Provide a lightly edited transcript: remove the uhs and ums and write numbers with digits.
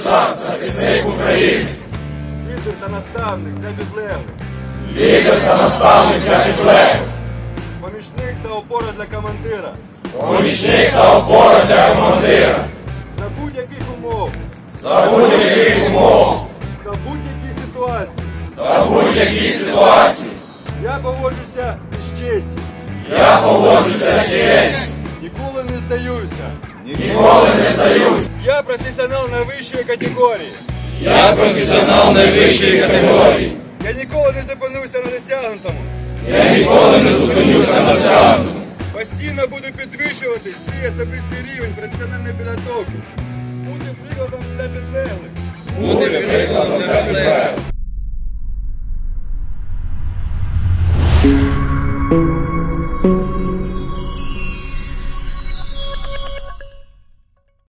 Сержант, захисник України. Лідер та наставник для підлеглих. Лідер та наставник для підлеглих. Помічник та опора для командира. Помічник та опора для командира. За будь-яких умов. За будь-яких умов. Та будь-якій ситуації. Та будь-якій ситуації. Я поводжуся із честю. Я поводжуся з честю. Ніколи не здаюся. Ніколи не здаюсь. Я професіонал найвищої категорії. Я професіонал найвищої категорії. Я ніколи не зупинюся на досягнутому. Я ніколи не зупинюся на досягнутому. Постійно буду підвищувати свій особистий рівень професіональної підготовки. Бути прикладом для підлеглих. Бути прикладом для підлеглих.